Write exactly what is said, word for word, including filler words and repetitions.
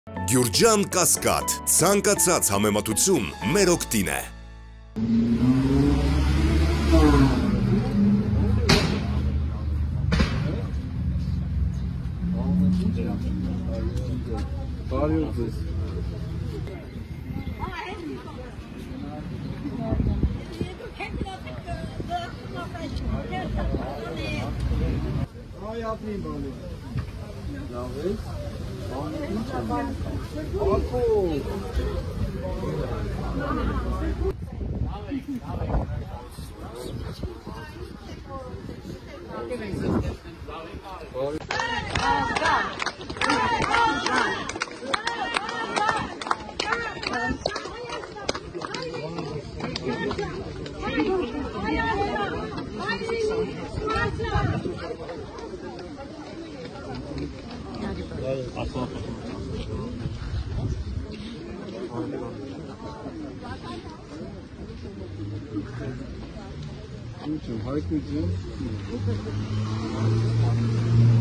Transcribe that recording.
Գյուրջան Կասկադ, ցանկացած համեմատություն մեր օգտին է։ Ay yapmayayım böyle. Evet. Gut, halt mit dir.